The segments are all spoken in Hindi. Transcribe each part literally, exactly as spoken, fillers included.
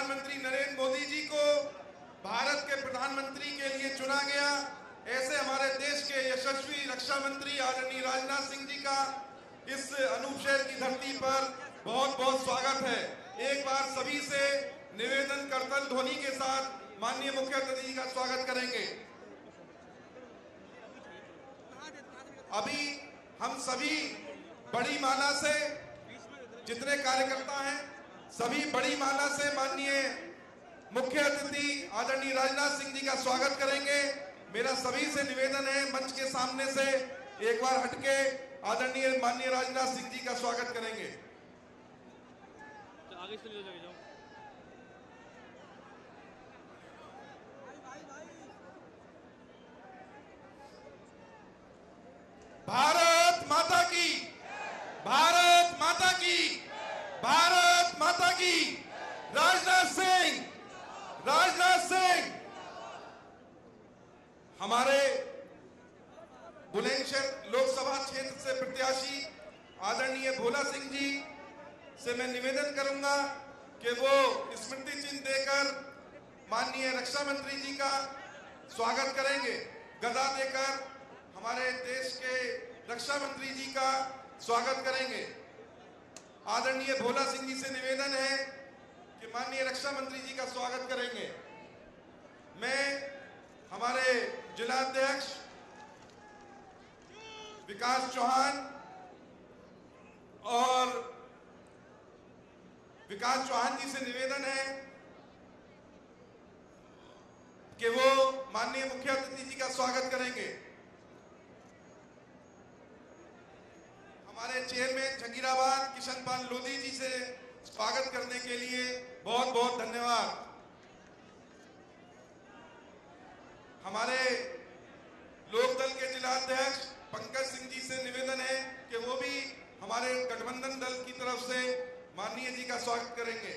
प्रधानमंत्री नरेंद्र मोदी जी को भारत के प्रधानमंत्री के लिए चुना गया, ऐसे हमारे देश के यशस्वी रक्षा मंत्री आदरणीय राजनाथ सिंह जी का इस अनूप शहर की धरती पर बहुत बहुत स्वागत है। एक बार सभी से निवेदन करतल ध्वनि के साथ माननीय मुख्य अतिथि जी का स्वागत करेंगे। अभी हम सभी बड़ी माला से, जितने कार्यकर्ता हैं सभी बड़ी माला से माननीय मुख्य अतिथि आदरणीय राजनाथ सिंह जी का स्वागत करेंगे। मेरा सभी से निवेदन है, मंच के सामने से एक बार हटके आदरणीय माननीय राजनाथ सिंह जी का स्वागत करेंगे। आगे से ले जाओ। भारत माता की, भारत माता की, भारत माता की। राजनाथ सिंह, राजनाथ सिंह। हमारे बुलंदशहर लोकसभा क्षेत्र से प्रत्याशी आदरणीय भोला सिंह जी से मैं निवेदन करूंगा कि वो स्मृति चिन्ह देकर माननीय रक्षा मंत्री जी का स्वागत करेंगे। गदा देकर हमारे देश के रक्षा मंत्री जी का स्वागत करेंगे। आदरणीय भोला सिंह जी से निवेदन है कि माननीय रक्षा मंत्री जी का स्वागत करेंगे। मैं हमारे जिलाध्यक्ष विकास चौहान और विकास चौहान जी से निवेदन है कि वो माननीय मुख्य अतिथि जी का स्वागत करेंगे। हमारे चेयरमैन जंगीराबाद किशन पाल लोधी जी से स्वागत करने के लिए बहुत बहुत धन्यवाद। हमारे लोकदल के जिलाध्यक्ष पंकज सिंह जी से निवेदन है कि वो भी हमारे गठबंधन दल की तरफ से माननीय जी का स्वागत करेंगे।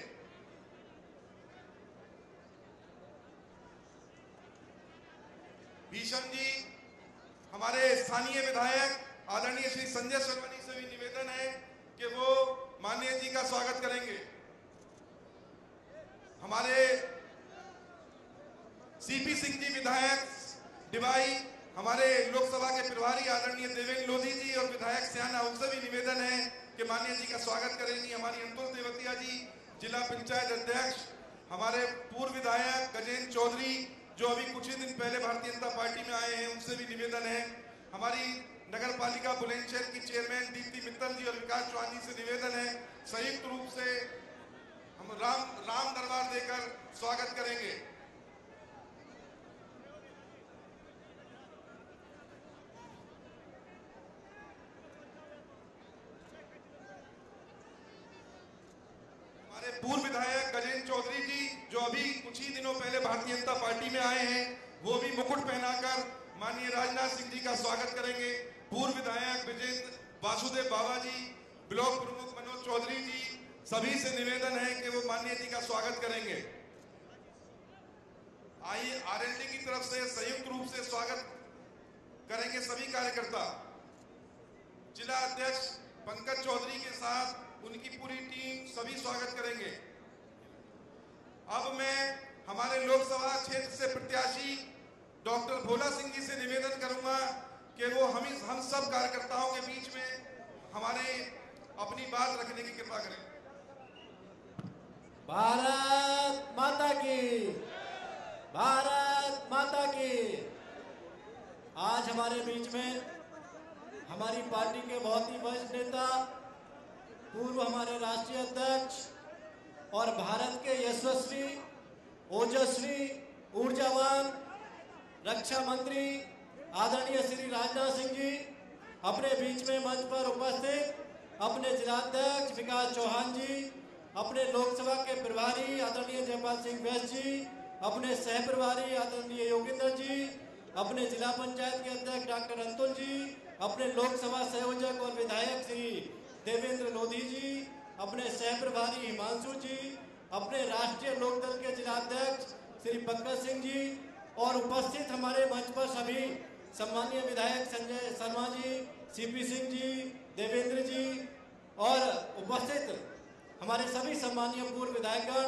भीषण जी, हमारे स्थानीय विधायक आदरणीय श्री संजय शर्मा जी से भी निवेदन है कि वो माननीय जी का स्वागत करेंगे। हमारे सीपी सिंह जी विधायक डिवाई, हमारे लोकसभा के प्रभारी आदरणीय देवेंद्र लोधी जी और विधायक स्याना, उनसे भी निवेदन है कि माननीय जी का स्वागत करेंगी। हमारी अंतुल देवतिया जी जिला पंचायत अध्यक्ष, हमारे पूर्व विधायक गजेंद्र चौधरी जो अभी कुछ ही दिन पहले भारतीय जनता पार्टी में आए हैं, उनसे भी निवेदन है। हमारी नगर पालिका बुलंदशहर की चेयरमैन दीप्ति मित्तल जी और विकास चौहान जी से निवेदन है, संयुक्त रूप से हम राम राम दरबार देकर स्वागत करेंगे। पूर्व विधायक गजेंद्र चौधरी जी जो अभी कुछ ही दिनों पहले भारतीय जनता पार्टी में आए हैं, वो भी मुकुट पहनाकर माननीय राजनाथ सिंह जी का स्वागत करेंगे। पूर्व विधायक विजेंद्र वासुदेव बाबा जी, ब्लॉक प्रमुख मनोज चौधरी जी, सभी से निवेदन है कि वो माननीय जी का स्वागत करेंगे। आइए आरएलडी की तरफ से संयुक्त रूप से स्वागत करेंगे सभी कार्यकर्ता। जिला अध्यक्ष पंकज चौधरी के साथ उनकी पूरी टीम सभी स्वागत करेंगे। अब मैं हमारे लोकसभा क्षेत्र से प्रत्याशी डॉक्टर भोला सिंह जी से निवेदन करूंगा कि वो हम हम सब कार्यकर्ताओं के बीच में हमारे अपनी बात रखने की कृपा करें। भारत माता की, भारत माता की। आज हमारे बीच में हमारी पार्टी के बहुत ही वरिष्ठ नेता, पूर्व हमारे राष्ट्रीय अध्यक्ष और भारत के यशस्वी, ओजस्वी, ऊर्जावान रक्षा मंत्री आदरणीय श्री राजनाथ सिंह जी अपने बीच में मंच पर उपस्थित, अपने जिलाध्यक्ष विकास चौहान जी, अपने लोकसभा के प्रभारी आदरणीय जयपाल सिंह बैस जी, अपने सह प्रभारी आदरणीय योगेंद्र जी, अपने जिला पंचायत के अध्यक्ष डॉक्टर अंतुल जी, अपने लोकसभा संयोजक और विधायक श्री देवेंद्र लोधी जी, अपने सह प्रभारी हिमांशु जी, अपने राष्ट्रीय लोकदल के जिलाध्यक्ष श्री पंकज सिंह जी और उपस्थित हमारे मंच पर सभी सम्मानीय विधायक संजय शर्मा जी, सीपी सिंह जी, देवेंद्र जी और उपस्थित हमारे सभी सम्मानीय पूर्व विधायकगण,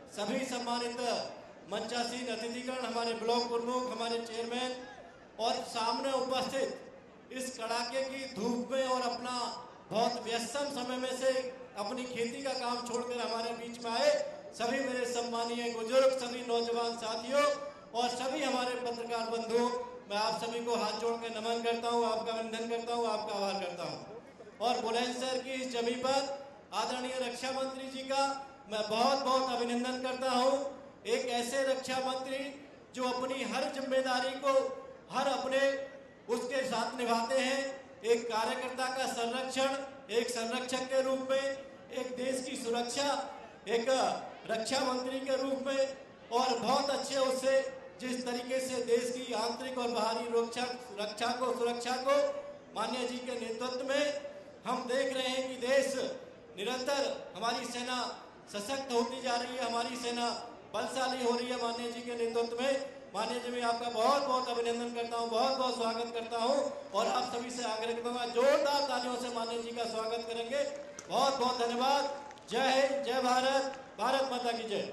सभी सम्मानित मंचासीन अतिथिगण, हमारे ब्लॉक प्रमुख, हमारे चेयरमैन और सामने उपस्थित इस कड़ाके की धूप में और अपना बहुत व्यस्तम समय में से अपनी खेती का काम छोड़कर हमारे बीच में आए सभी मेरे सम्मानीय बुजुर्ग, सभी नौजवान साथियों और सभी हमारे पत्रकार बंधुओं, मैं आप सभी को हाथ जोड़ के नमन करता हूं, आपका वंदन करता हूं, आपका आभार करता हूं। और बुलंदशहर की इस जमी पर आदरणीय रक्षा मंत्री जी का मैं बहुत बहुत अभिनंदन करता हूं। एक ऐसे रक्षा मंत्री जो अपनी हर जिम्मेदारी को हर अपने उसके साथ निभाते हैं, एक कार्यकर्ता का संरक्षण, एक संरक्षक के रूप में, एक देश की सुरक्षा, एक रक्षा मंत्री के रूप में, और बहुत अच्छे उससे जिस तरीके से देश की आंतरिक और बाहरी रक्षा रक्षा को सुरक्षा को माननीय जी के नेतृत्व में हम देख रहे हैं कि देश निरंतर, हमारी सेना सशक्त होती जा रही है, हमारी सेना बलशाली हो रही है माननीय जी के नेतृत्व में। माननीय जी, मैं आपका बहुत बहुत अभिनंदन करता हूं, बहुत बहुत स्वागत करता हूं और आप सभी से आग्रह करूंगा जोरदार तालियों से माननीय जी का स्वागत करेंगे। बहुत बहुत धन्यवाद। जय हिंद, जय भारत, भारत माता की जय।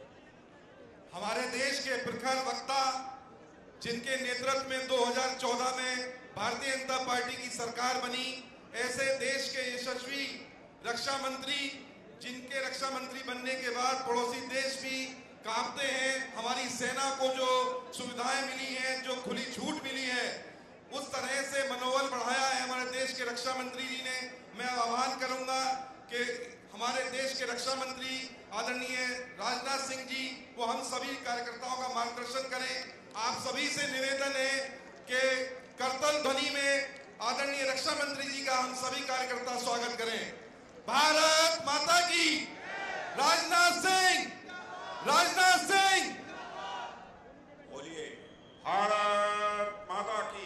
हमारे देश के प्रखर वक्ता, जिनके नेतृत्व में दो हज़ार चौदह में भारतीय जनता पार्टी की सरकार बनी, ऐसे देश के यशस्वी रक्षा मंत्री, जिनके रक्षा मंत्री बनने के बाद पड़ोसी देश भी कांपते हैं। हमारी सेना को जो सुविधाएं मिली हैं, जो खुली छूट मिली है, उस तरह से मनोबल बढ़ाया है हमारे देश के रक्षा मंत्री जी ने। मैं आह्वान करूंगा कि हमारे देश के रक्षा मंत्री आदरणीय राजनाथ सिंह जी वो हम सभी कार्यकर्ताओं का मार्गदर्शन करें। आप सभी से निवेदन है कि करतल ध्वनि में आदरणीय रक्षा मंत्री जी का हम सभी कार्यकर्ता स्वागत करें। भारत माता की, राजनाथ सिंह, राजनाथ सिंह बोलिए, भारत माता की।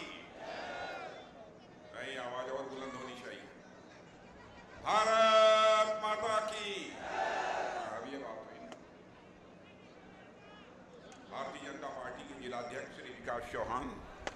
नहीं, आवाज और बुलंद होनी चाहिए। भारत माता की। अब ये बात हुई। भारतीय जनता पार्टी के जिलाध्यक्ष श्री विकास चौहान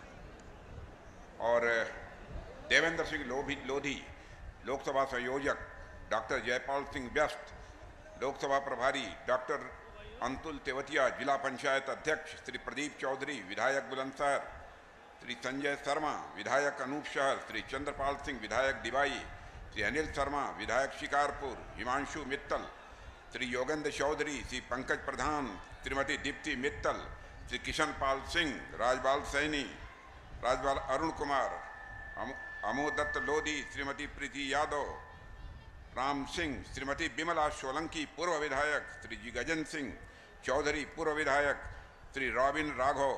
और देवेंद्र सिंह लोधी लोधी लोकसभा संयोजक, डॉक्टर जयपाल सिंह व्यस्त लोकसभा प्रभारी, डॉक्टर अंतुल तेवतिया जिला पंचायत अध्यक्ष, श्री प्रदीप चौधरी विधायक बुलंदशहर, श्री संजय शर्मा विधायक अनूपशहर, श्री चंद्रपाल सिंह विधायक डिबाई, श्री अनिल शर्मा विधायक शिकारपुर, हिमांशु मित्तल, श्री योगेंद्र चौधरी, श्री पंकज प्रधान, श्रीमती दीप्ति मित्तल, श्री किशन पाल सिंह, राजपाल सैनी, राजपाल अरुण कुमार, अमोदत्त लोधी, श्रीमती प्रीति यादव, राम सिंह, श्रीमती बिमला सोलंकी पूर्व विधायक, श्री जी गजन सिंह चौधरी पूर्व विधायक, श्री रॉबिन राघव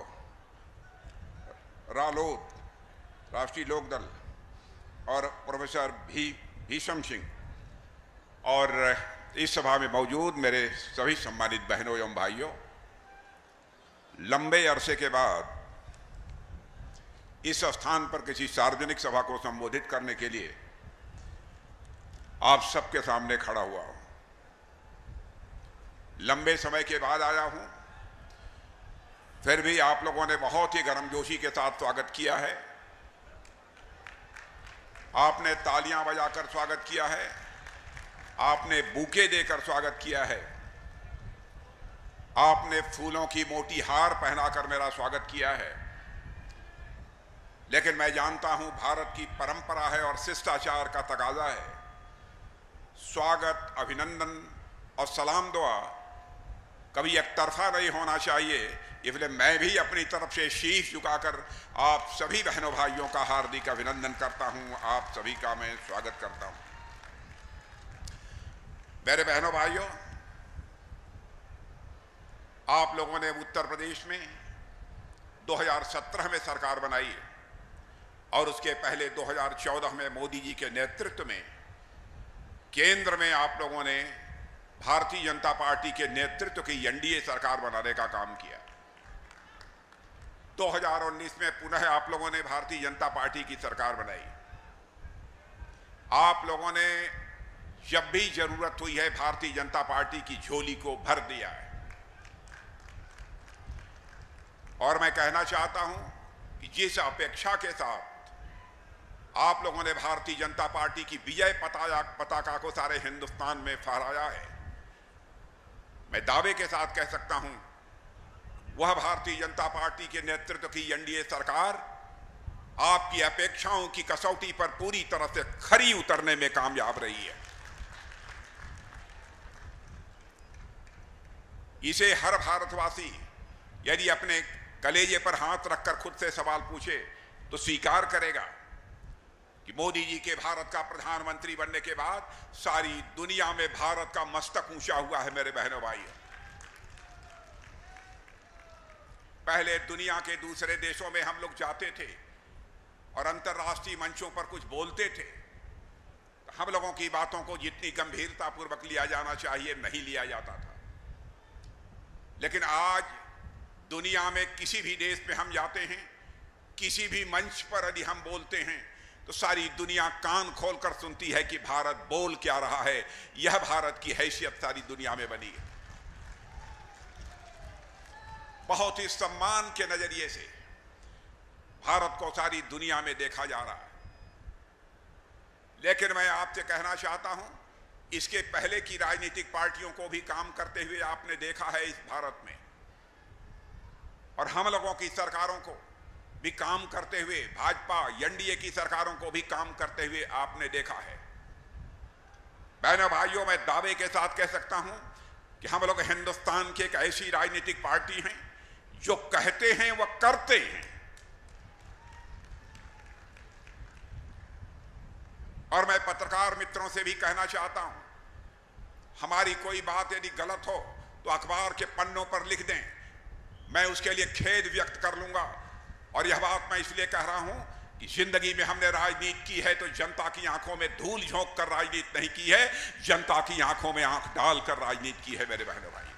रालोद राष्ट्रीय लोकदल और प्रोफेसर भी भीषम सिंह, और इस सभा में मौजूद मेरे सभी सम्मानित बहनों एवं भाइयों, लंबे अरसे के बाद इस स्थान पर किसी सार्वजनिक सभा को संबोधित करने के लिए आप सबके सामने खड़ा हुआ हूं। लंबे समय के बाद आया हूं, फिर भी आप लोगों ने बहुत ही गर्मजोशी के साथ स्वागत किया है। आपने तालियां बजाकर स्वागत किया है, आपने बुके देकर स्वागत किया है, आपने फूलों की मोटी हार पहनाकर मेरा स्वागत किया है। लेकिन मैं जानता हूं भारत की परंपरा है और शिष्टाचार का तकाजा है, स्वागत, अभिनंदन और सलाम दुआ कभी एक तरफा नहीं होना चाहिए। इसलिए मैं भी अपनी तरफ से शीश झुकाकर आप सभी बहनों भाइयों का हार्दिक अभिनंदन करता हूं, आप सभी का मैं स्वागत करता हूं। मेरे बहनों भाइयों, आप लोगों ने उत्तर प्रदेश में दो हज़ार सत्रह में सरकार बनाई और उसके पहले दो हज़ार चौदह में मोदी जी के नेतृत्व में केंद्र में आप लोगों ने भारतीय जनता पार्टी के नेतृत्व की एनडीए सरकार बनाने का काम किया। दो हज़ार उन्नीस में पुनः आप लोगों ने भारतीय जनता पार्टी की सरकार बनाई। आप लोगों ने जब भी जरूरत हुई है भारतीय जनता पार्टी की झोली को भर दिया है। और मैं कहना चाहता हूं कि जिस अपेक्षा के साथ आप लोगों ने भारतीय जनता पार्टी की विजय पताका पताका को सारे हिंदुस्तान में फहराया है, मैं दावे के साथ कह सकता हूं, वह भारतीय जनता पार्टी के नेतृत्व की एनडीए सरकार आपकी अपेक्षाओं की कसौटी पर पूरी तरह से खरी उतरने में कामयाब रही है। इसे हर भारतवासी यदि अपने कलेजे पर हाथ रखकर खुद से सवाल पूछे तो स्वीकार करेगा कि मोदी जी के भारत का प्रधानमंत्री बनने के बाद सारी दुनिया में भारत का मस्तक ऊंचा हुआ है। मेरे बहनों भाइयों, पहले दुनिया के दूसरे देशों में हम लोग जाते थे और अंतर्राष्ट्रीय मंचों पर कुछ बोलते थे तो हम लोगों की बातों को जितनी गंभीरता पूर्वक लिया जाना चाहिए नहीं लिया जाता था। लेकिन आज दुनिया में किसी भी देश में हम जाते हैं, किसी भी मंच पर यदि हम बोलते हैं तो सारी दुनिया कान खोलकर सुनती है कि भारत बोल क्या रहा है। यह भारत की हैसियत सारी दुनिया में बनी है। बहुत ही सम्मान के नजरिए से भारत को सारी दुनिया में देखा जा रहा है। लेकिन मैं आपसे कहना चाहता हूं, इसके पहले की राजनीतिक पार्टियों को भी काम करते हुए आपने देखा है इस भारत में, और हम लोगों की सरकारों को भी काम करते हुए, भाजपा एनडीए की सरकारों को भी काम करते हुए आपने देखा है। बहनों भाइयों, मैं दावे के साथ कह सकता हूं कि हम लोग हिंदुस्तान की एक ऐसी राजनीतिक पार्टी हैं जो कहते हैं वह करते हैं। और मैं पत्रकार मित्रों से भी कहना चाहता हूं, हमारी कोई बात यदि गलत हो तो अखबार के पन्नों पर लिख दें, मैं उसके लिए खेद व्यक्त कर लूंगा। और यह बात मैं इसलिए कह रहा हूं कि जिंदगी में हमने राजनीति की है तो जनता की आंखों में धूल झोंक कर राजनीति नहीं की है, जनता की आंखों में आंख डालकर राजनीति की है। मेरे बहनों भाई,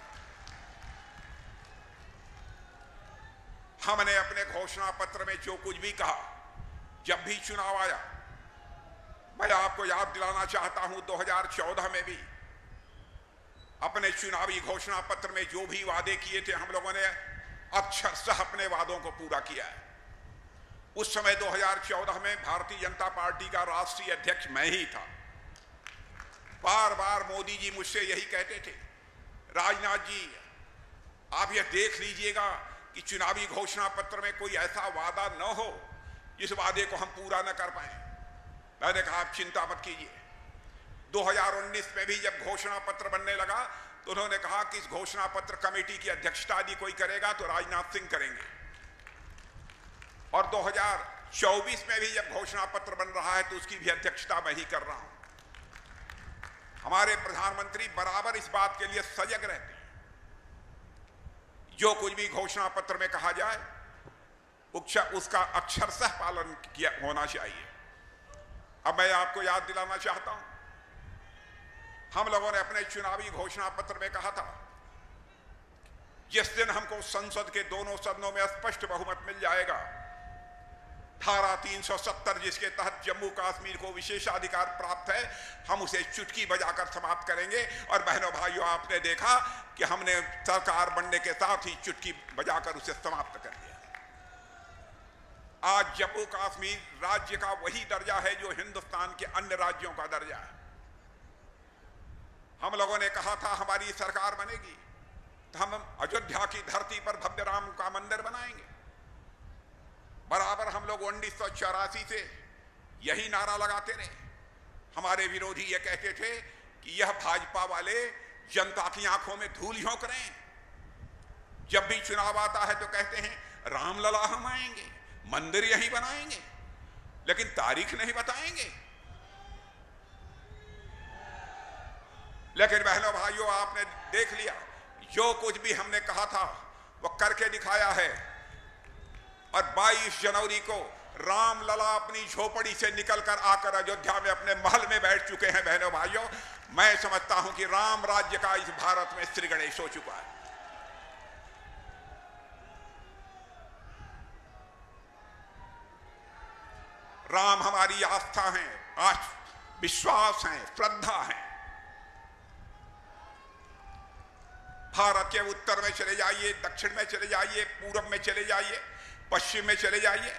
हमने अपने घोषणा पत्र में जो कुछ भी कहा, जब भी चुनाव आया, मैं आपको याद दिलाना चाहता हूं दो हज़ार चौदह में भी अपने चुनावी घोषणा पत्र में जो भी वादे किए थे हम लोगों ने अक्षरशः अपने वादों को पूरा किया है। उस समय दो हज़ार चौदह में भारतीय जनता पार्टी का राष्ट्रीय अध्यक्ष मैं ही था। बार बार मोदी जी मुझसे यही कहते थे, राजनाथ जी आप यह देख लीजिएगा कि चुनावी घोषणा पत्र में कोई ऐसा वादा न हो जिस वादे को हम पूरा न कर पाए। मैंने कहा आप चिंता मत कीजिए। दो हज़ार उन्नीस में भी जब घोषणा पत्र बनने लगा तो उन्होंने कहा कि इस घोषणा पत्र कमेटी की अध्यक्षता यदि कोई करेगा तो राजनाथ सिंह करेंगे। और दो हज़ार चौबीस में भी जब घोषणा पत्र बन रहा है तो उसकी भी अध्यक्षता मैं ही कर रहा हूं। हमारे प्रधानमंत्री बराबर इस बात के लिए सजग रहते हैं, जो कुछ भी घोषणा पत्र में कहा जाए उसका अक्षरशः पालन किया होना चाहिए। अब मैं आपको याद दिलाना चाहता हूं, हम लोगों ने अपने चुनावी घोषणा पत्र में कहा था जिस दिन हमको संसद के दोनों सदनों में स्पष्ट बहुमत मिल जाएगा, धारा तीन सौ सत्तर जिसके तहत जम्मू कश्मीर को विशेषाधिकार प्राप्त है, हम उसे चुटकी बजाकर समाप्त करेंगे। और बहनों भाइयों, आपने देखा कि हमने सरकार बनने के साथ ही चुटकी बजाकर उसे समाप्त कर दिया। आज जम्मू कश्मीर राज्य का वही दर्जा है जो हिंदुस्तान के अन्य राज्यों का दर्जा है। हम लोगों ने कहा था हमारी सरकार बनेगी तो हम अयोध्या की धरती पर भव्य राम का मंदिर बनाएंगे। बराबर हम लोग उन्नीस सौ चौरासी से यही नारा लगाते रहे। हमारे विरोधी ये कहते थे कि यह भाजपा वाले जनता की आंखों में धूल झोंक रहे हैं। जब भी चुनाव आता है तो कहते हैं रामलला हम आएंगे, मंदिर यहीं बनाएंगे, लेकिन तारीख नहीं बताएंगे। लेकिन बहनों भाइयों, आपने देख लिया जो कुछ भी हमने कहा था वो करके दिखाया है। और बाईस जनवरी को रामलला अपनी झोपड़ी से निकलकर आकर अयोध्या में अपने महल में बैठ चुके हैं। बहनों भाइयों, मैं समझता हूं कि राम राज्य का इस भारत में श्री गणेश हो चुका है। राम हमारी आस्था है, आज विश्वास है, श्रद्धा है। भारत के उत्तर में चले जाइए, दक्षिण में चले जाइए, पूर्व में चले जाइए, पश्चिम में चले जाइए,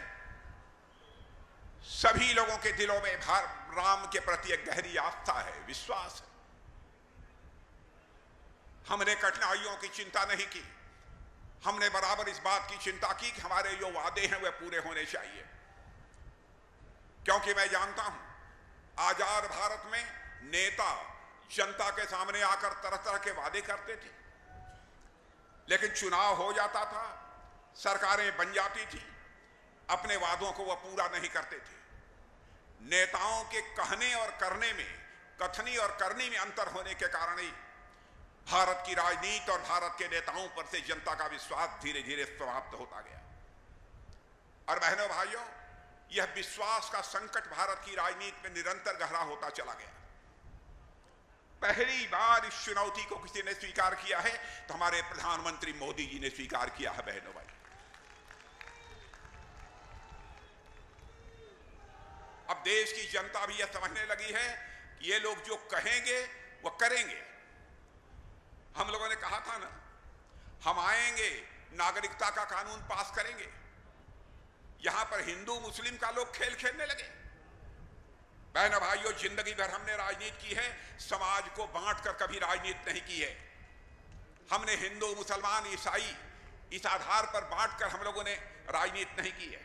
सभी लोगों के दिलों में राम के प्रति एक गहरी आस्था है, विश्वास है। हमने कठिनाइयों की चिंता नहीं की। हमने बराबर इस बात की चिंता की कि हमारे जो वादे हैं वे पूरे होने चाहिए, क्योंकि मैं जानता हूं आजाद भारत में नेता जनता के सामने आकर तरह तरह के वादे करते थे, लेकिन चुनाव हो जाता था, सरकारें बन जाती थी, अपने वादों को वह पूरा नहीं करते थे। नेताओं के कहने और करने में, कथनी और करनी में अंतर होने के कारण ही भारत की राजनीति और भारत के नेताओं पर से जनता का विश्वास धीरे धीरे समाप्त होता गया। और बहनों भाइयों, यह विश्वास का संकट भारत की राजनीति में निरंतर गहरा होता चला गया। पहली बार इस चुनौती को किसी ने स्वीकार किया है तो हमारे प्रधानमंत्री मोदी जी ने स्वीकार किया है। बहनों भाई, अब देश की जनता भी यह समझने लगी है कि ये लोग जो कहेंगे वो करेंगे। हम लोगों ने कहा था ना, हम आएंगे, नागरिकता का कानून पास करेंगे। यहां पर हिंदू मुस्लिम का लोग खेल खेलने लगे। बहनों भाइयों, जिंदगी भर हमने राजनीति की है, समाज को बांटकर कभी राजनीति नहीं की है। हमने हिंदू मुसलमान ईसाई इस आधार पर बांटकर हम लोगों ने राजनीति नहीं की है।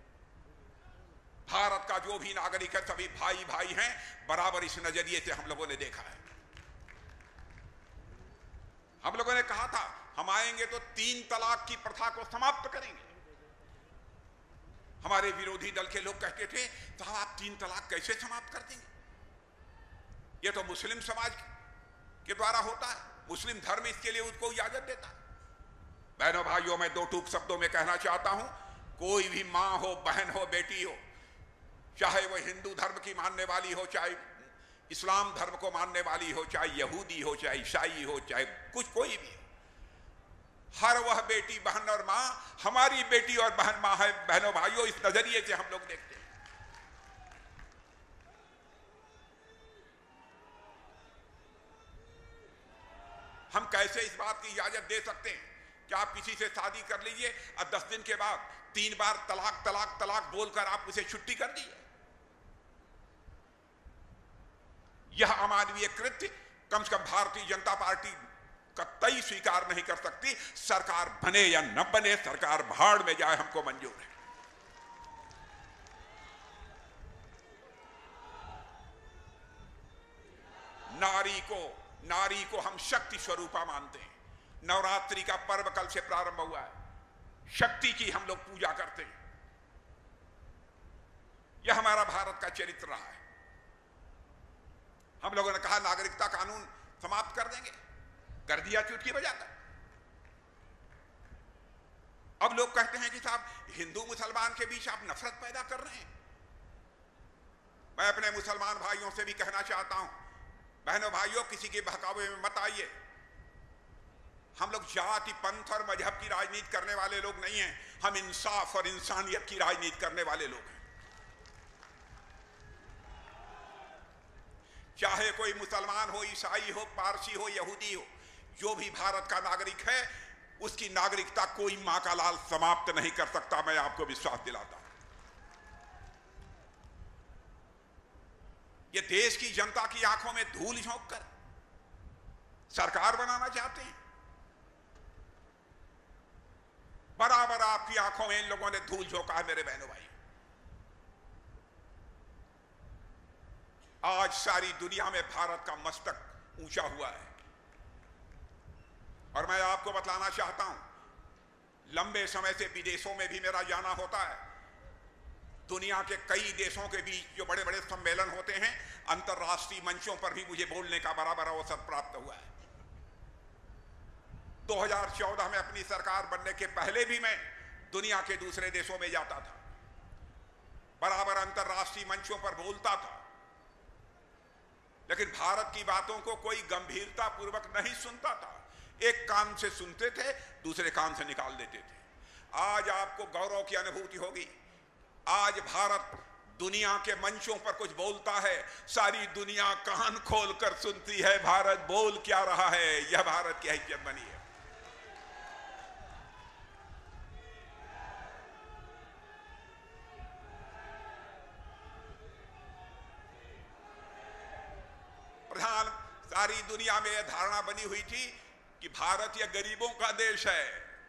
भारत का जो भी नागरिक है सभी भाई भाई हैं, बराबर इस नजरिए से हम लोगों ने देखा है। हम लोगों ने कहा था हम आएंगे तो तीन तलाक की प्रथा को समाप्त करेंगे। हमारे विरोधी दल के लोग कहते थे साहब आप तीन तलाक कैसे समाप्त कर देंगे, यह तो मुस्लिम समाज के द्वारा होता है, मुस्लिम धर्म इसके लिए उसको इजाजत देता है। बहनों भाइयों, मैं दो टूक शब्दों में कहना चाहता हूं, कोई भी मां हो, बहन हो, बेटी हो, चाहे वह हिंदू धर्म की मानने वाली हो, चाहे इस्लाम धर्म को मानने वाली हो, चाहे यहूदी हो, चाहे ईसाई हो, चाहे कुछ कोई भी हो, हर वह बेटी बहन और मां हमारी बेटी और बहन मां है। बहनों भाइयों, इस नजरिए से हम लोग देखते हैं। हम कैसे इस बात की इजाजत दे सकते हैं कि आप किसी से शादी कर लीजिए और दस दिन के बाद तीन बार तलाक तलाक तलाक बोलकर आप उसे छुट्टी कर दीजिए। यह अमानवीय कृत्य कम से कम भारतीय जनता पार्टी कतई स्वीकार नहीं कर सकती। सरकार बने या न बने, सरकार भाड़ में जाए, हमको मंजूर है। नारी को नारी को हम शक्ति स्वरूपा मानते हैं। नवरात्रि का पर्व कल से प्रारंभ हुआ है, शक्ति की हम लोग पूजा करते हैं। यह हमारा भारत का चरित्र रहा है। हम लोगों ने कहा नागरिकता कानून समाप्त कर देंगे, कर दिया चुटकी बजाकर। अब लोग कहते हैं कि साहब हिंदू मुसलमान के बीच आप नफरत पैदा कर रहे हैं। मैं अपने मुसलमान भाइयों से भी कहना चाहता हूं, बहनों भाइयों, किसी के बहकावे में मत आइए। हम लोग जाति पंथ और मजहब की राजनीति करने वाले लोग नहीं हैं, हम इंसाफ और इंसानियत की राजनीति करने वाले लोग हैं। चाहे कोई मुसलमान हो, ईसाई हो, पारसी हो, यहूदी हो, जो भी भारत का नागरिक है उसकी नागरिकता कोई मां का लाल समाप्त नहीं कर सकता। मैं आपको विश्वास दिलाता हूं। ये देश की जनता की आंखों में धूल झोंक कर सरकार बनाना चाहते हैं। बराबर आपकी आंखों में इन लोगों ने धूल झोंका है। मेरे बहनों भाई, आज सारी दुनिया में भारत का मस्तक ऊंचा हुआ है। और मैं आपको बतलाना चाहता हूं, लंबे समय से विदेशों में भी मेरा जाना होता है। दुनिया के कई देशों के बीच जो बड़े बड़े सम्मेलन होते हैं, अंतर्राष्ट्रीय मंचों पर भी मुझे बोलने का बराबर अवसर प्राप्त हुआ है। दो हज़ार चौदह में अपनी सरकार बनने के पहले भी मैं दुनिया के दूसरे देशों में जाता था, बराबर अंतर्राष्ट्रीय मंचों पर बोलता था, लेकिन भारत की बातों को कोई गंभीरता पूर्वक नहीं सुनता था। एक कान से सुनते थे, दूसरे कान से निकाल देते थे। आज आपको गौरव की अनुभूति होगी, आज भारत दुनिया के मंचों पर कुछ बोलता है, सारी दुनिया कान खोलकर सुनती है भारत बोल क्या रहा है। यह भारत की हैसियत बनी है। प्रधान, सारी दुनिया में यह धारणा बनी हुई थी कि भारत यह गरीबों का देश है।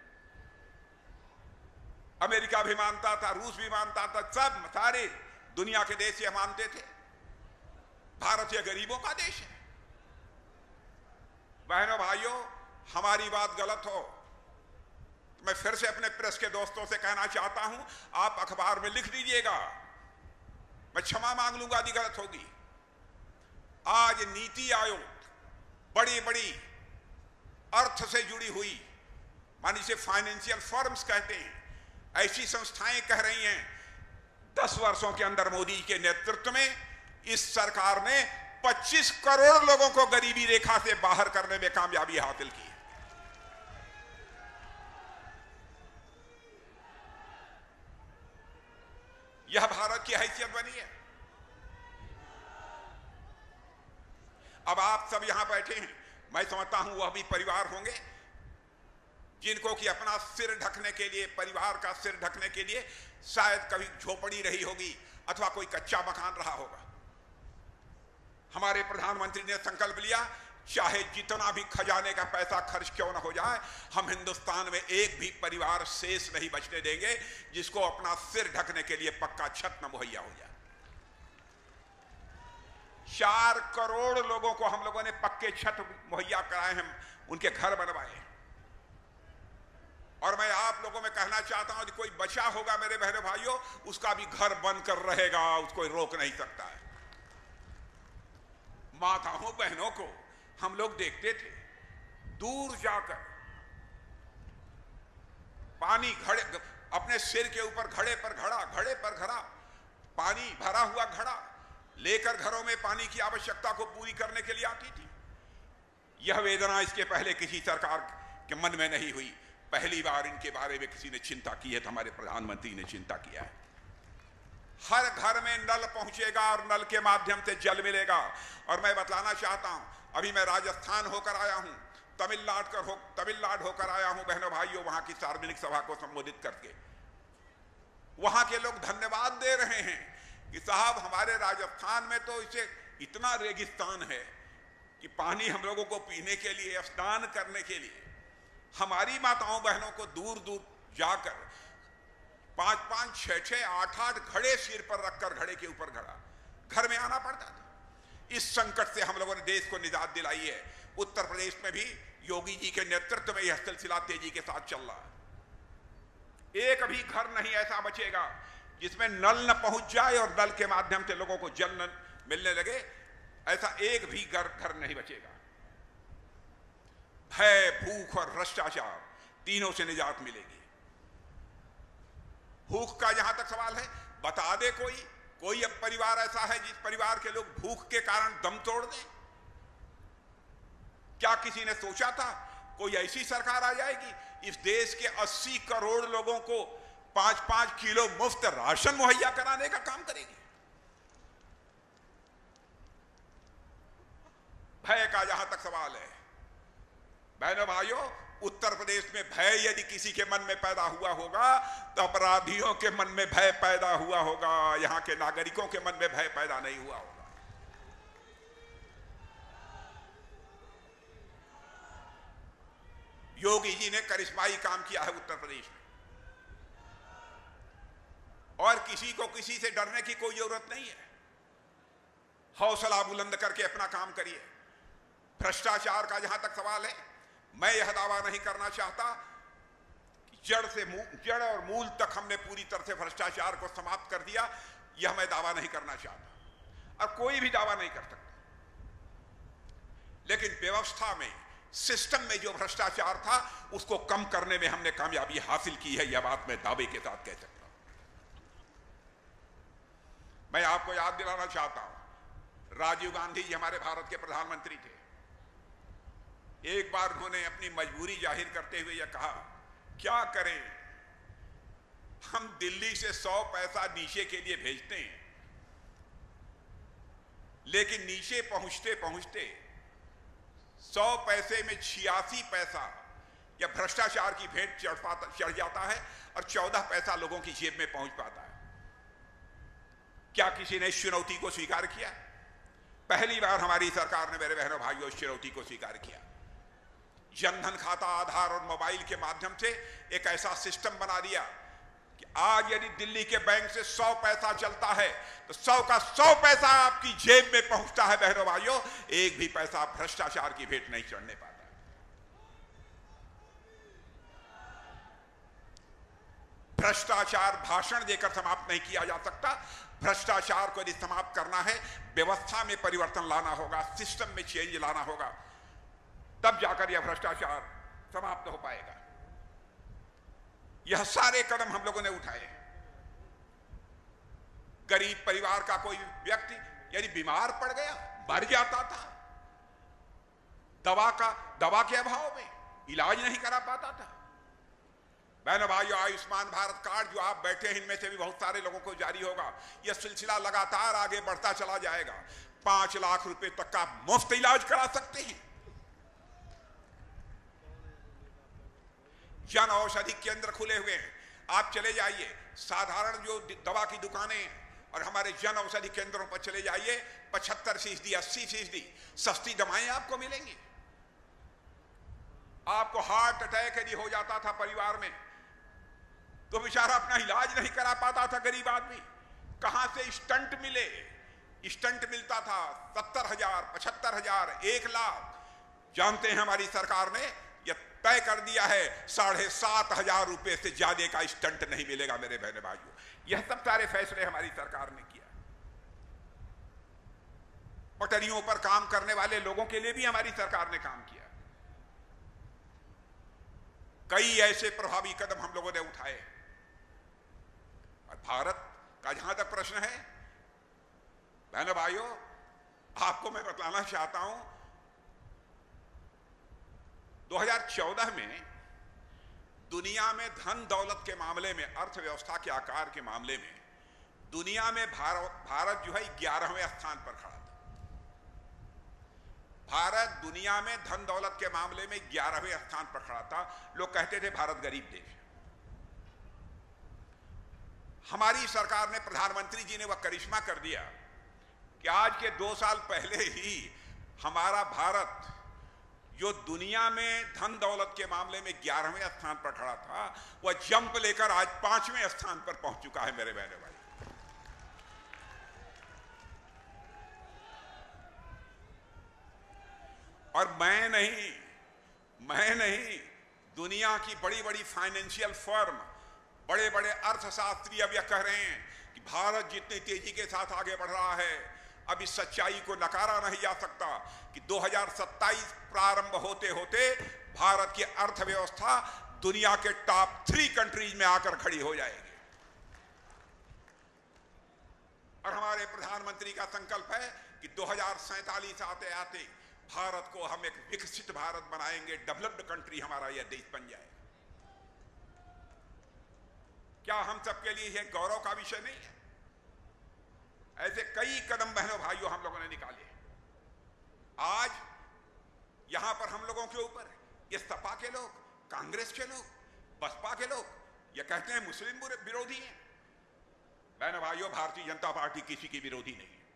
अमेरिका भी मानता था, रूस भी मानता था, सब सारे दुनिया के देश ये मानते थे भारत यह गरीबों का देश है। बहनों भाइयों, हमारी बात गलत हो तो मैं फिर से अपने प्रेस के दोस्तों से कहना चाहता हूं, आप अखबार में लिख दीजिएगा, मैं क्षमा मांग लूंगा यदि गलत होगी। आज नीति आयोग बड़ी बड़ी अर्थ से जुड़ी हुई, मान इसे फाइनेंशियल फर्म्स कहते हैं, ऐसी संस्थाएं कह रही हैं दस वर्षों के अंदर मोदी के नेतृत्व में इस सरकार ने पच्चीस करोड़ लोगों को गरीबी रेखा से बाहर करने में कामयाबी हासिल की है। यह भारत की हैसियत बनी है। अब आप सब यहां बैठे हैं, मैं समझता हूं वह भी परिवार होंगे जिनको कि अपना सिर ढकने के लिए, परिवार का सिर ढकने के लिए शायद कभी झोपड़ी रही होगी अथवा कोई कच्चा मकान रहा होगा। हमारे प्रधानमंत्री ने संकल्प लिया, चाहे जितना भी खजाने का पैसा खर्च क्यों न हो जाए, हम हिंदुस्तान में एक भी परिवार शेष नहीं बचने देंगे जिसको अपना सिर ढकने के लिए पक्का छत न मुहैया हो जाए। चार करोड़ लोगों को हम लोगों ने पक्के छत मुहैया कराए हैं, उनके घर बनवाए। और मैं आप लोगों में कहना चाहता हूं कि कोई बचा होगा मेरे बहनों भाइयों, उसका भी घर बनकर रहेगा, उसको रोक नहीं सकता है। माताओं बहनों को हम लोग देखते थे दूर जाकर पानी घड़े, अपने सिर के ऊपर घड़े पर घड़ा, घड़े पर घड़ा, पानी भरा हुआ घड़ा लेकर घरों में पानी की आवश्यकता को पूरी करने के लिए आती थी। यह वेदना इसके पहले किसी सरकार के मन में नहीं हुई। पहली बार इनके बारे में किसी ने चिंता की है तो हमारे प्रधानमंत्री ने चिंता किया है। हर घर में नल पहुंचेगा और नल के माध्यम से जल मिलेगा। और मैं बतलाना चाहता हूं, अभी मैं राजस्थान होकर आया हूं, तमिलनाडु कर हो तमिलनाडु होकर आया हूं बहनों भाइयों, वहां की सार्वजनिक सभा को संबोधित करके वहां के लोग धन्यवाद दे रहे हैं कि साहब हमारे राजस्थान में तो इसे इतना रेगिस्तान है कि पानी हम लोगों को पीने के लिए, स्नान करने के लिए हमारी माताओं बहनों को दूर दूर जाकर पांच पांच छह छह आठ आठ घड़े सिर पर रखकर, घड़े के ऊपर घड़ा, घर में आना पड़ता था। इस संकट से हम लोगों ने देश को निजात दिलाई है। उत्तर प्रदेश में भी योगी जी के नेतृत्व में यह सिलसिला तेजी के साथ चल रहा है। एक भी घर नहीं ऐसा बचेगा जिसमें नल न पहुंच जाए और नल के माध्यम से लोगों को जल न मिलने लगे, ऐसा एक भी घर घर नहीं बचेगा। भय, भूख और भ्रष्टाचार तीनों से निजात मिलेगी। भूख का जहां तक सवाल है, बता दे कोई कोई अब परिवार ऐसा है जिस परिवार के लोग भूख के कारण दम तोड़ दें? क्या किसी ने सोचा था कोई ऐसी सरकार आ जाएगी इस देश के अस्सी करोड़ लोगों को पांच पांच किलो मुफ्त राशन मुहैया कराने का काम करेगी? भय का जहां तक सवाल है बहनों भाइयों, उत्तर प्रदेश में भय यदि किसी के मन में पैदा हुआ होगा तो अपराधियों के मन में भय पैदा हुआ होगा, यहां के नागरिकों के मन में भय पैदा नहीं हुआ होगा। योगी जी ने करिश्माई काम किया है उत्तर प्रदेश में, और किसी को किसी से डरने की कोई जरूरत नहीं है। हौसला बुलंद करके अपना काम करिए। भ्रष्टाचार का जहां तक सवाल है, मैं यह दावा नहीं करना चाहता कि जड़ से जड़ और मूल तक हमने पूरी तरह से भ्रष्टाचार को समाप्त कर दिया, यह मैं दावा नहीं करना चाहता और कोई भी दावा नहीं कर सकता। लेकिन व्यवस्था में, सिस्टम में जो भ्रष्टाचार था उसको कम करने में हमने कामयाबी हासिल की है, यह बात मैं दावे के साथ कह सकता हूं। मैं आपको याद दिलाना चाहता हूं, राजीव गांधी जी हमारे भारत के प्रधानमंत्री थे। एक बार उन्होंने अपनी मजबूरी जाहिर करते हुए यह कहा, क्या करें, हम दिल्ली से सौ पैसा नीचे के लिए भेजते हैं, लेकिन नीचे पहुंचते पहुंचते सौ पैसे में छियासी पैसा या भ्रष्टाचार की भेंट चढ़ पाता चढ़ जाता है और चौदह पैसा लोगों की जेब में पहुंच पाता है। क्या किसी ने इस चुनौती को स्वीकार किया? पहली बार हमारी सरकार ने मेरे बहनों भाइयों इस चुनौती को स्वीकार किया। जनधन खाता, आधार और मोबाइल के माध्यम से एक ऐसा सिस्टम बना दिया कि आज यदि दिल्ली के बैंक से सौ पैसा चलता है तो सौ का सौ पैसा आपकी जेब में पहुंचता है। बहनों भाइयों, एक भी पैसा भ्रष्टाचार की भेंट नहीं चढ़ने पाता। भ्रष्टाचार भाषण देकर समाप्त नहीं किया जा सकता। भ्रष्टाचार को यदि समाप्त करना है, व्यवस्था में परिवर्तन लाना होगा, सिस्टम में चेंज लाना होगा, तब जाकर यह भ्रष्टाचार समाप्त हो पाएगा। यह सारे कदम हम लोगों ने उठाए। गरीब परिवार का कोई व्यक्ति यदि बीमार पड़ गया, मर जाता था, दवा का दवा के अभाव में इलाज नहीं करा पाता था। बहनों भाइयों, आयुष्मान भारत कार्ड जो आप बैठे हैं, इनमें से भी बहुत सारे लोगों को जारी होगा। यह सिलसिला लगातार आगे बढ़ता चला जाएगा। पांच लाख रुपए तक का मुफ्त इलाज करा सकते हैं। जन औषधि केंद्र खुले हुए हैं, आप चले जाइए, साधारण जो दवा की दुकानें और हमारे जन औषधि केंद्रों पर चले जाइए, पचहत्तर फीसदी अस्सी फीसदी सस्ती दवाएं आपको मिलेंगी। आपको हार्ट अटैक यदि हो जाता था परिवार में, तो बेचारा अपना इलाज नहीं करा पाता था गरीब आदमी। कहां से स्टंट मिले? स्टंट मिलता था सत्तर हजार पचहत्तर हजार एक लाख। जानते हैं, हमारी सरकार ने यह तय कर दिया है साढ़े सात हजार रुपए से ज्यादा का स्टंट नहीं मिलेगा। मेरे बहने भाइयों, यह सब सारे फैसले हमारी सरकार ने किया। पटरियों पर काम करने वाले लोगों के लिए भी हमारी सरकार ने काम किया। कई ऐसे प्रभावी कदम हम लोगों ने उठाए। और भारत का जहां तक प्रश्न है, बहनों भाइयों, आपको मैं बताना चाहता हूं, दो हज़ार चौदह में दुनिया में धन दौलत के मामले में, अर्थव्यवस्था के आकार के मामले में दुनिया में भारत भारत जो है ग्यारहवें स्थान पर खड़ा था। भारत दुनिया में धन दौलत के मामले में ग्यारहवें स्थान पर खड़ा था। लोग कहते थे भारत गरीब देश है। हमारी सरकार ने, प्रधानमंत्री जी ने वह करिश्मा कर दिया कि आज के दो साल पहले ही हमारा भारत जो दुनिया में धन दौलत के मामले में ग्यारहवें स्थान पर खड़ा था, वह जंप लेकर आज पांचवें स्थान पर पहुंच चुका है। मेरे बहने भाई, और मैं नहीं मैं नहीं दुनिया की बड़ी बड़ी फाइनेंशियल फर्म, बड़े बड़े अर्थशास्त्री अब यह कह रहे हैं कि भारत जितनी तेजी के साथ आगे बढ़ रहा है, अब इस सच्चाई को नकारा नहीं जा सकता कि दो हज़ार सत्ताईस प्रारंभ होते होते भारत की अर्थव्यवस्था दुनिया के टॉप थ्री कंट्रीज में आकर खड़ी हो जाएगी। और हमारे प्रधानमंत्री का संकल्प है कि दो हज़ार सैंतालीस आते आते भारत को हम एक विकसित भारत बनाएंगे, डेवलप्ड कंट्री हमारा यह देश बन जाएगा। क्या हम सबके लिए यह गौरव का विषय नहीं है? ऐसे कई कदम बहनों भाइयों हम लोगों ने निकाले। आज यहां पर हम लोगों के ऊपर ये सपा के लोग, कांग्रेस के लोग, बसपा के लोग ये कहते हैं मुस्लिम विरोधी हैं। बहनों भाइयों, भारतीय जनता पार्टी किसी की विरोधी नहीं है,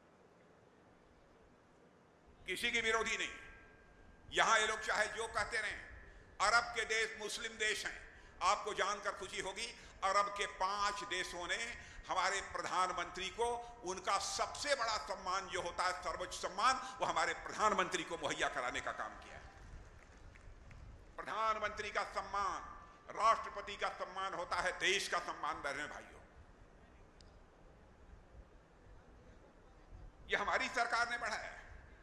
किसी की विरोधी नहीं है। यहां ये लोग चाहे जो कहते रहें, अरब के देश मुस्लिम देश हैं। आपको जानकर खुशी होगी, अरब के पांच देशों ने हमारे प्रधानमंत्री को उनका सबसे बड़ा सम्मान जो होता है, सर्वोच्च सम्मान, वो हमारे प्रधानमंत्री को मुहैया कराने का काम किया है। प्रधानमंत्री का सम्मान, राष्ट्रपति का सम्मान होता है देश का सम्मान। बहनों भाइयों, ये हमारी सरकार ने बढ़ाया है।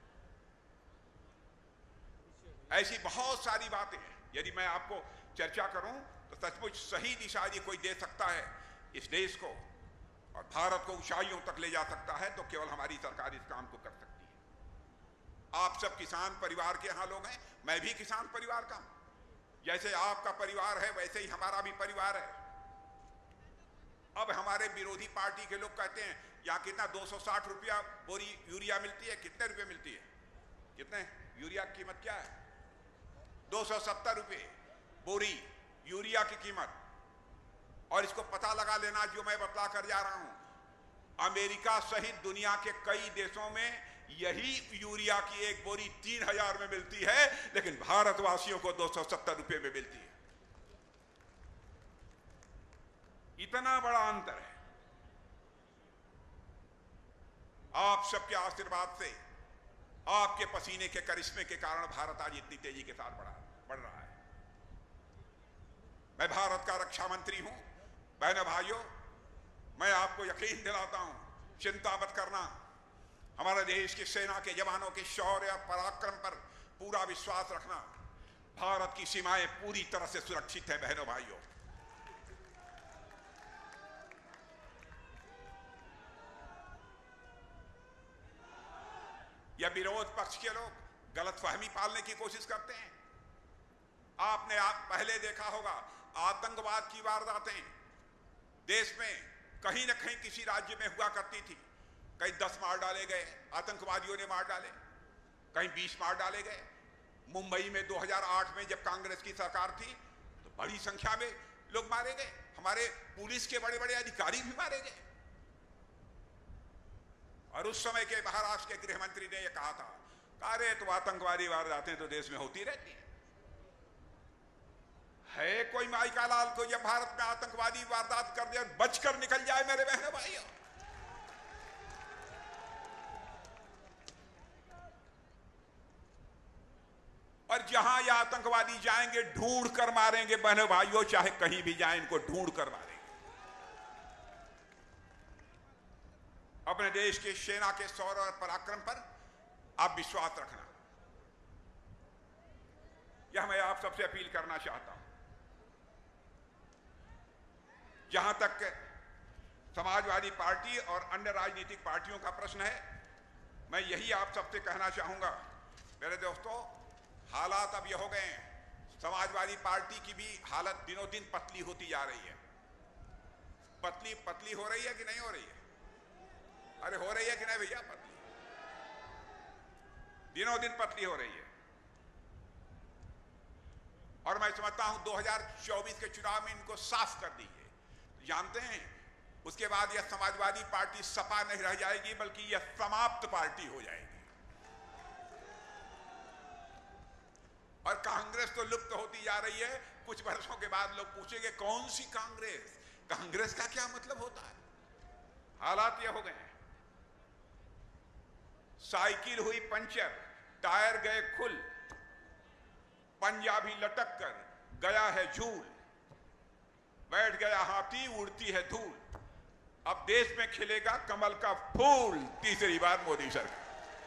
ऐसी बहुत सारी बातें हैं, यदि मैं आपको चर्चा करूं तो सचमुच सही दिशा यदि कोई दे सकता है इस देश को और भारत को ऊंचाइयों तक ले जा सकता है, तो केवल हमारी सरकार इस काम को कर सकती है। आप सब किसान परिवार के यहां लोग हैं, मैं भी किसान परिवार का हूं। जैसे आपका परिवार है वैसे ही हमारा भी परिवार है। अब हमारे विरोधी पार्टी के लोग कहते हैं यहां कितना दो सौ साठ रुपया बोरी यूरिया मिलती है। कितने रुपए मिलती है? कितने? यूरिया की कीमत क्या है? दो सौ सत्तर रुपये बोरी यूरिया की कीमत। और इसको पता लगा लेना जो मैं बतला कर जा रहा हूं, अमेरिका सहित दुनिया के कई देशों में यही यूरिया की एक बोरी तीन हजार में मिलती है, लेकिन भारतवासियों को दो सौ सत्तर रुपए में मिलती है। इतना बड़ा अंतर है। आप सबके आशीर्वाद से, आपके पसीने के करिश्मे के कारण भारत आज इतनी तेजी के साथ बढ़ा बढ़ रहा है। मैं भारत का रक्षा मंत्री हूं। बहनों भाइयों, मैं आपको यकीन दिलाता हूं, चिंता मत करना। हमारे देश की सेना के जवानों के शौर्य और पराक्रम पर पूरा विश्वास रखना। भारत की सीमाएं पूरी तरह से सुरक्षित है। बहनों भाइयों, यह विरोध पक्ष के लोग गलतफहमी पालने की कोशिश करते हैं। आपने आप पहले देखा होगा, आतंकवाद की वारदातें देश में कहीं न कहीं किसी राज्य में हुआ करती थी। कहीं दस मार डाले गए, आतंकवादियों ने मार डाले, कहीं बीस मार डाले गए। मुंबई में दो हज़ार आठ में जब कांग्रेस की सरकार थी तो बड़ी संख्या में लोग मारे गए। हमारे पुलिस के बड़े बड़े अधिकारी भी मारे गए। और उस समय के महाराष्ट्र के गृह मंत्री ने यह कहा था, अरे तो आतंकवादी वारदातें तो देश में होती रहती है। है कोई माई का लाल को जब भारत में आतंकवादी वारदात कर दे और बचकर निकल जाए? मेरे बहनों भाइयों, और जहां ये आतंकवादी जाएंगे ढूंढ कर मारेंगे। बहनों भाइयों, चाहे कहीं भी जाएं, इनको ढूंढ कर मारेंगे। अपने देश के सेना के शौर्य और पराक्रम पर आप विश्वास रखना, यह मैं आप सबसे अपील करना चाहता हूं। जहां तक समाजवादी पार्टी और अन्य राजनीतिक पार्टियों का प्रश्न है, मैं यही आप सबसे कहना चाहूंगा। मेरे दोस्तों, हालात अब यह हो गए हैं, समाजवादी पार्टी की भी हालत दिनों दिन पतली होती जा रही है। पतली पतली हो रही है कि नहीं हो रही है? अरे हो रही है कि नहीं भैया? पतली दिनों दिन पतली हो रही है। और मैं समझता हूं दो हज़ार चौबीस के चुनाव में इनको साफ कर दीजिए। जानते हैं, उसके बाद यह समाजवादी पार्टी सपा नहीं रह जाएगी, बल्कि यह समाप्त पार्टी हो जाएगी। और कांग्रेस तो लुप्त होती जा रही है। कुछ वर्षों के बाद लोग पूछेंगे, कौन सी कांग्रेस? कांग्रेस का क्या मतलब होता है? हालात ये हो गए हैं। साइकिल हुई पंचर, टायर गए खुल, पंजाबी लटक कर गया है झूल, बैठ गया हाथी उड़ती है धूल, अब देश में खिलेगा कमल का फूल। तीसरी बार मोदी सरकार।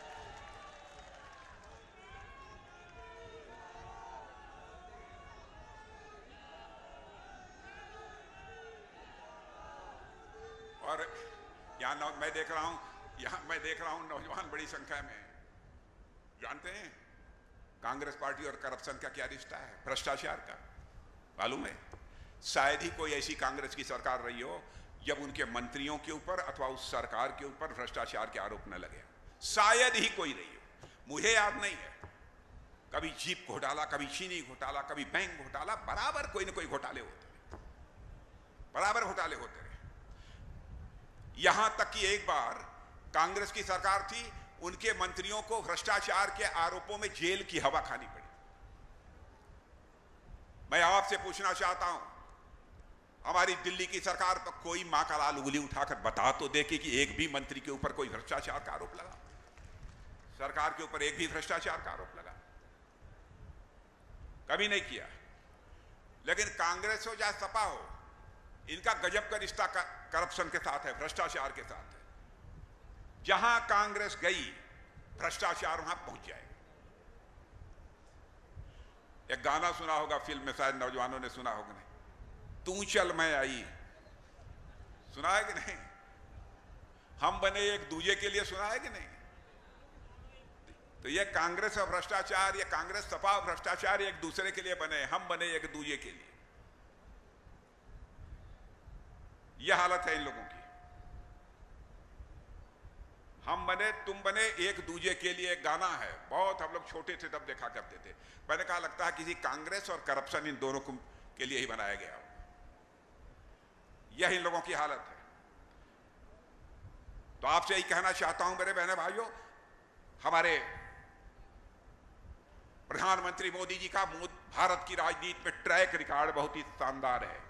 और यहां मैं देख रहा हूं यहां मैं देख रहा हूं नौजवान बड़ी संख्या में। जानते हैं कांग्रेस पार्टी और करप्शन का क्या रिश्ता है? भ्रष्टाचार का। मालूम है, शायद ही कोई ऐसी कांग्रेस की सरकार रही हो जब उनके मंत्रियों के ऊपर अथवा उस सरकार के ऊपर भ्रष्टाचार के आरोप न लगे। शायद ही कोई रही हो, मुझे याद नहीं है। कभी जीप घोटाला, कभी चीनी घोटाला, कभी बैंक घोटाला, बराबर कोई ना कोई घोटाले होते रहे, बराबर घोटाले होते रहे। यहां तक कि एक बार कांग्रेस की सरकार थी, उनके मंत्रियों को भ्रष्टाचार के आरोपों में जेल की हवा खानी पड़ी। मैं आपसे पूछना चाहता हूं, हमारी दिल्ली की सरकार पर कोई मां का लाल उंगली उठाकर बता तो दे कि एक भी मंत्री के ऊपर कोई भ्रष्टाचार का आरोप लगा? सरकार के ऊपर एक भी भ्रष्टाचार का आरोप लगा? कभी नहीं किया। लेकिन कांग्रेस हो या सपा हो, इनका गजब का रिश्ता करप्शन के साथ है, भ्रष्टाचार के साथ है। जहां कांग्रेस गई, भ्रष्टाचार वहां पहुंच जाएगा। एक गाना सुना होगा, फिल्म में शायद नौजवानों ने सुना होगा, नहीं? तू चल मैं आई, सुना है कि नहीं? हम बने एक दूजे के लिए, सुना है कि नहीं? तो ये कांग्रेस और भ्रष्टाचार, ये कांग्रेस सपा और भ्रष्टाचार एक दूसरे के लिए बने, हम बने एक दूजे के लिए। यह हालत है इन लोगों की। हम बने, तुम बने एक दूजे के लिए। एक गाना है, बहुत हम लोग छोटे थे तब देखा करते थे। मैंने कहा लगता है किसी कांग्रेस और करप्शन इन दोनों के लिए ही बनाया गया। यह इन लोगों की हालत है। तो आपसे यही कहना चाहता हूं मेरे बहने भाइयों, हमारे प्रधानमंत्री मोदी जी का भारत की राजनीति में ट्रैक रिकॉर्ड बहुत ही शानदार है।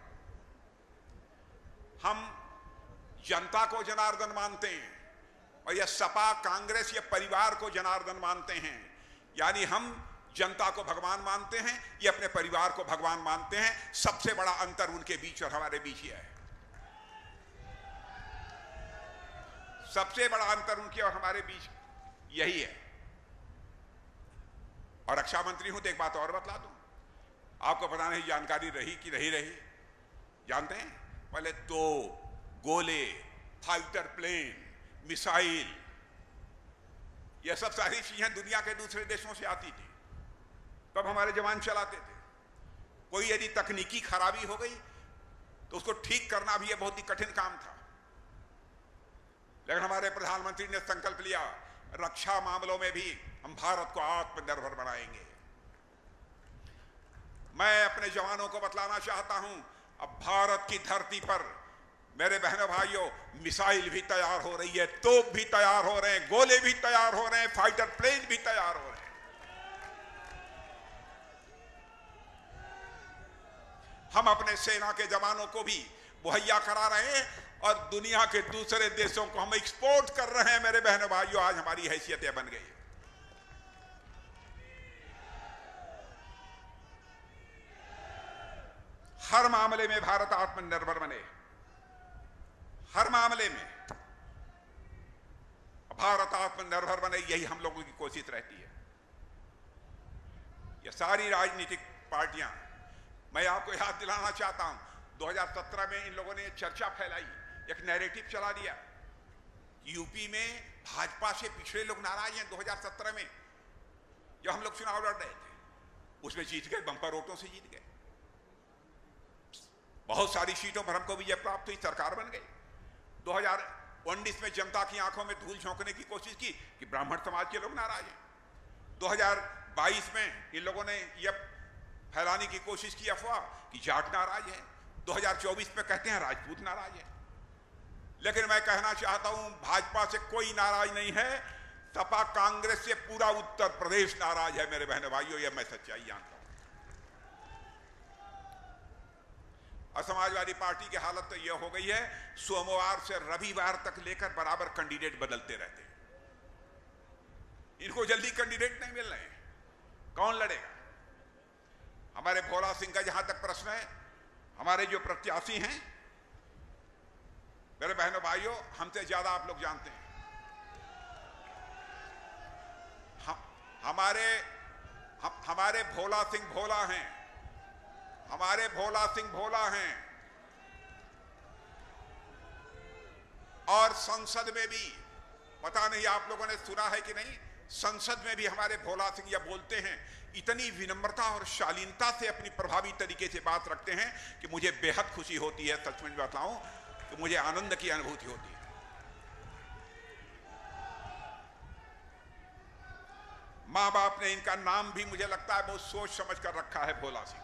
हम जनता को जनार्दन मानते हैं और यह सपा कांग्रेस या परिवार को जनार्दन मानते हैं। यानी हम जनता को भगवान मानते हैं, ये अपने परिवार को भगवान मानते हैं। सबसे बड़ा अंतर उनके बीच और हमारे बीच यह है। सबसे बड़ा अंतर उनके और हमारे बीच यही है। और रक्षा मंत्री हूं तो एक बात और बतला दूं, आपको पता नहीं जानकारी रही कि नहीं रही, जानते हैं? पहले तो गोले, फाइटर प्लेन, मिसाइल, यह सब सारी चीजें दुनिया के दूसरे देशों से आती थी, तब हमारे जवान चलाते थे। कोई यदि तकनीकी खराबी हो गई तो उसको ठीक करना भी यह बहुत ही कठिन काम था। लेकिन हमारे प्रधानमंत्री ने संकल्प लिया, रक्षा मामलों में भी हम भारत को आत्मनिर्भर बनाएंगे। मैं अपने जवानों को बतलाना चाहता हूं, अब भारत की धरती पर मेरे बहनों भाइयों मिसाइल भी तैयार हो रही है, तोप भी तैयार हो रहे हैं, गोले भी तैयार हो रहे हैं, फाइटर प्लेन भी तैयार हो रहे हैं। हम अपने सेना के जवानों को भी मुहैया करा रहे हैं और दुनिया के दूसरे देशों को हम एक्सपोर्ट कर रहे हैं। मेरे बहनों भाइयों, आज हमारी हैसियत यह बन गई है। हर मामले में भारत आत्मनिर्भर बने, हर मामले में भारत आत्मनिर्भर बने, यही हम लोगों की कोशिश रहती है। ये सारी राजनीतिक पार्टियां, मैं आपको याद दिलाना चाहता हूं, दो हज़ार सत्रह में इन लोगों ने चर्चा फैलाई, एक नैरेटिव चला दिया, यूपी में भाजपा से पिछड़े लोग नाराज हैं। दो हज़ार सत्रह में जब हम लोग चुनाव लड़ रहे थे, उसमें जीत गए, बंपर वोटों से जीत गए। बहुत सारी सीटों पर हमको विजय प्राप्त हुई, सरकार बन गई। दो हज़ार उन्नीस में जनता की आंखों में धूल झोंकने की कोशिश की कि ब्राह्मण समाज के लोग नाराज हैं। दो हज़ार बाईस में इन लोगों ने यह फैलाने की कोशिश की अफवाह कि जाट नाराज है। दो हज़ार चौबीस में कहते हैं राजपूत नाराज है। लेकिन मैं कहना चाहता हूं, भाजपा से कोई नाराज नहीं है, सपा कांग्रेस से पूरा उत्तर प्रदेश नाराज है। मेरे बहनों भाइयों, यह मैं सच्चाई जानता हूं। और समाजवादी पार्टी की हालत तो यह हो गई है, सोमवार से रविवार तक लेकर बराबर कैंडिडेट बदलते रहते हैं। इनको जल्दी कैंडिडेट नहीं मिल रहे हैं, कौन लड़ेगा? हमारे भोला सिंह का जहां तक प्रश्न है, हमारे जो प्रत्याशी हैं, मेरे बहनों भाइयों, हमसे ज्यादा आप लोग जानते हैं। हम, हमारे हम, हमारे भोला सिंह भोला हैं, हमारे भोला सिंह भोला हैं। और संसद में भी, पता नहीं आप लोगों ने सुना है कि नहीं, संसद में भी हमारे भोला सिंह यह बोलते हैं, इतनी विनम्रता और शालीनता से अपनी प्रभावी तरीके से बात रखते हैं कि मुझे बेहद खुशी होती है। सच में बताऊं कि मुझे आनंद की अनुभूति होती है। मां बाप ने इनका नाम भी मुझे लगता है बहुत सोच समझ कर रखा है, भोला सिंह।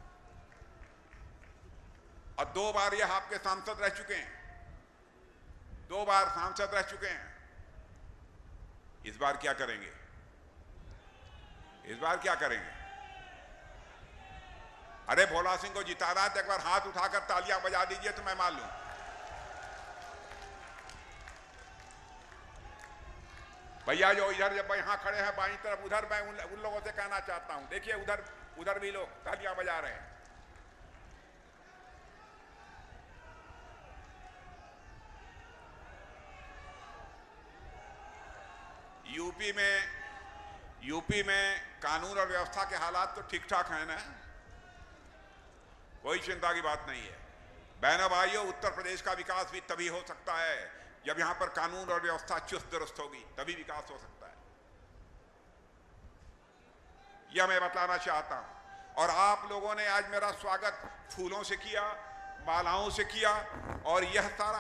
और दो बार यह आपके सांसद रह चुके हैं, दो बार सांसद रह चुके हैं। इस बार क्या करेंगे? इस बार क्या करेंगे? अरे भोला सिंह को जिताना है तो एक बार हाथ उठाकर तालियां बजा दीजिए तो मैं मान लूं। भैया जो इधर जब यहां खड़े हैं बाईं तरफ, उधर मैं उन, उन लोगों से कहना चाहता हूं, देखिए उधर उधर भी लोग तालियां बजा रहे हैं। यूपी में यूपी में कानून और व्यवस्था के हालात तो ठीक ठाक हैं ना, कोई चिंता की बात नहीं है। बहनों भाइयों, उत्तर प्रदेश का विकास भी तभी हो सकता है जब यहां पर कानून और व्यवस्था चुस्त दुरुस्त होगी, तभी विकास हो सकता है। यह मैं बतलाना चाहता हूं। और आप लोगों ने आज मेरा स्वागत फूलों से किया, मालाओं से किया, और यह सारा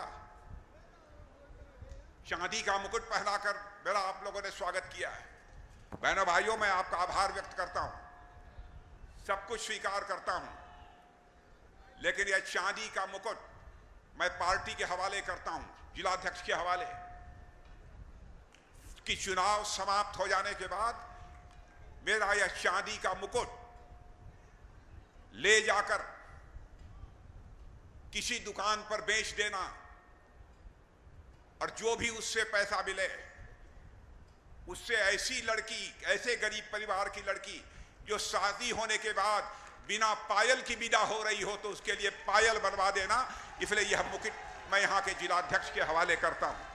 चांदी का मुकुट पहनाकर मेरा आप लोगों ने स्वागत किया है। बहनों भाइयों, मैं आपका आभार व्यक्त करता हूं, सब कुछ स्वीकार करता हूं, लेकिन यह चांदी का मुकुट मैं पार्टी के हवाले करता हूं, जिलाध्यक्ष के हवाले। कि चुनाव समाप्त हो जाने के बाद मेरा यह चांदी का मुकुट ले जाकर किसी दुकान पर बेच देना और जो भी उससे पैसा मिले उससे ऐसी लड़की, ऐसे गरीब परिवार की लड़की जो शादी होने के बाद बिना पायल की विदा हो रही हो तो उसके लिए पायल बनवा देना। इसलिए यह मुकुट मैं यहां के जिलाध्यक्ष के हवाले करता हूं।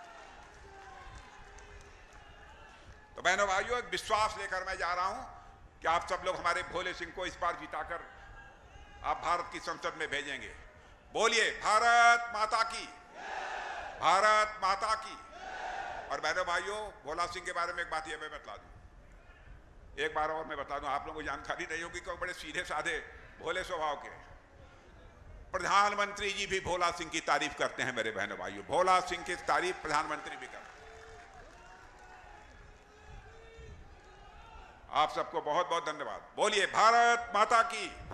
तो बहनों भाइयों, एक विश्वास लेकर मैं जा रहा हूं कि आप सब लोग हमारे भोले सिंह को इस बार जिताकर आप भारत की संसद में भेजेंगे। बोलिए भारत माता की, भारत माता की। और बहनों भाइयों, भोला सिंह के बारे में एक बात यह मैं बता दूं, एक बार और मैं बता दूं, आप लोगों को जानकारी नहीं होगी कि बड़े सीधे साधे भोले स्वभाव के प्रधानमंत्री जी भी भोला सिंह की तारीफ करते हैं। मेरे बहनों भाइयों, भोला सिंह की तारीफ प्रधानमंत्री भी करते हैं। आप सबको बहुत बहुत धन्यवाद। बोलिए भारत माता की।